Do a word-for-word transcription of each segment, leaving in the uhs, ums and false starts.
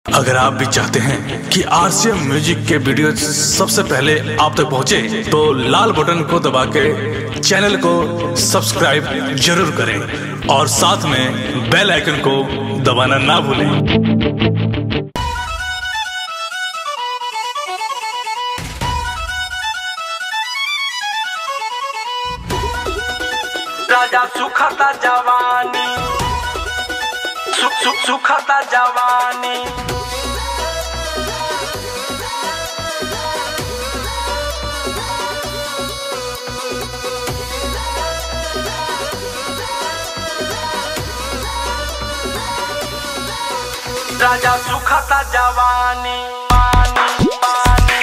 अगर आप भी चाहते हैं कि आरसीएम म्यूजिक के वीडियो सबसे पहले आप तक पहुंचे, तो लाल बटन को दबा के चैनल को सब्सक्राइब जरूर करें और साथ में बेल आइकन को दबाना ना भूलें। राजा सुखता जवानी, सुख सुख सुखता जवानी। राजा सुखता जवानी, पानी पानी।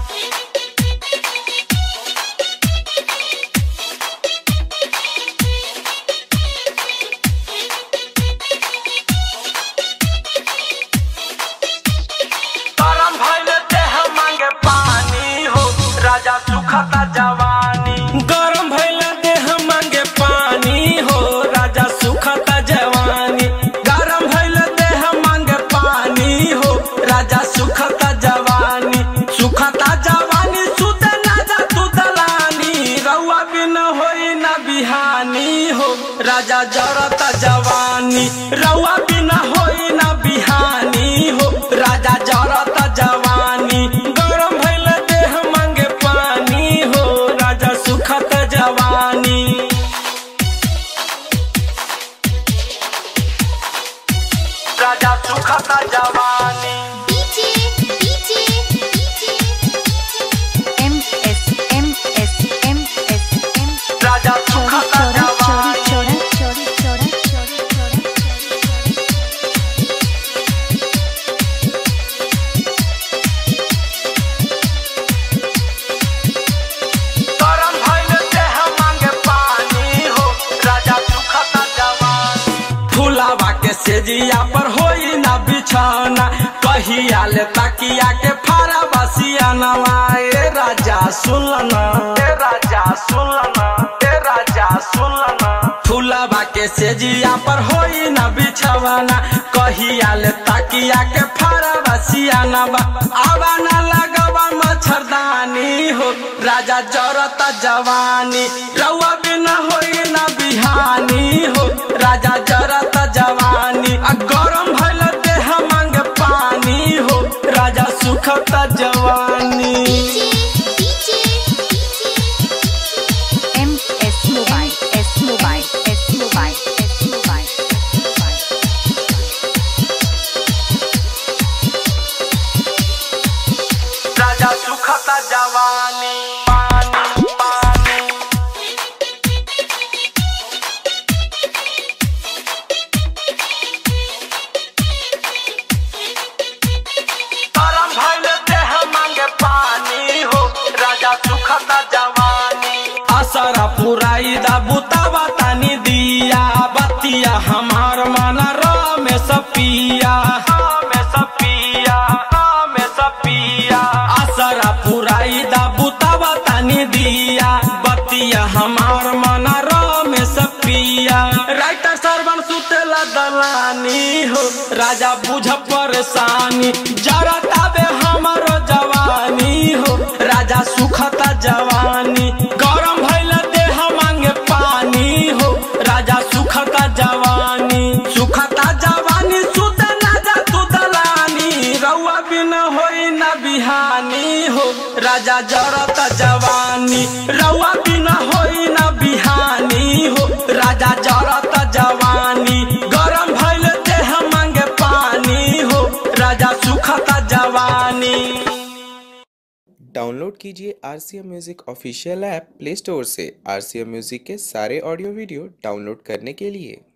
गरम भइल देह मांगे पानी हो, राजा सुखता जवानी। गरम भइल देह मांगे पानी हो, राजा सुखता जवानी। गरम भइल देह मांगे पानी हो, राजा सुखता जवानी। सुखता जवानी सुत ना जा तू दलानी, रउआ बिन होई ना बिहानी हो, राजा जरता जवानी। रउआ बिन होई ना बिहानी हो, राजा जरता जवानी। गरम भइल देह मांगे पानी हो, राजा सुखत जवानी। राजा सुखता जवानी। DJ DJ DJ M S M S M S M राजा सुखता जवानी। चोरा चोरी चोरा चोरी चोरा गरम भइल देह मांगे पानी हो, राजा सुखता जवानी। फुलावा के सेजिया पर होई ना बिछाना, कहिया ले तकिया के फारा बसिया नवाए। राजा सुनना, ए राजा सुनना, ए राजा सुनना। फुलावा के सेजिया पर होई ना बिछाना, कहिया ले तकिया के फारा बसिया नवा। आवा ना लगवा मच्छरदानी हो, राजा जरता जवानी। रउआ बिना होई ना बिहानी हो, राजा जरता जवानी। आ गरम भइल देह मांगे पानी हो, राजा सुखता जवानी। DJ M S mobile S mobile S mobile S mobile राजा सुखता जवानी, पानी पानी। गरम भइल देह मांगे पानी हो, राजा सुखता जवानी। असरा पुराई दा बुतावा तानी दिया, बतिया हमार माना राम सपिया, राम सपिया, राम सपिया। असरा पुराई दा बुतावा तानी दिया, बतिया हमार माना राम सपिया। राइटर सरवन सुतेला दलानी हो, राजा बुझ परेशानी। जरतावे हमारो जवानी हो, राजा सुखता जवानी। गरम भइल देह मांगे पानी हो, राजा सुखता जवानी। सुखता जवानी सुत ना जा तू दलानी, रउआ बिन होई ना बिहानी हो, राजा जरता जवानी। रउआ बिन होई ना बिहानी हो, राजा जरता जवानी। गरम भइल देह मांगे पानी हो, राजा सुखता जवानी। डाउनलोड कीजिए RCM music official app play store से। आरसीएम म्यूजिक के सारे ऑडियो वीडियो डाउनलोड करने के लिए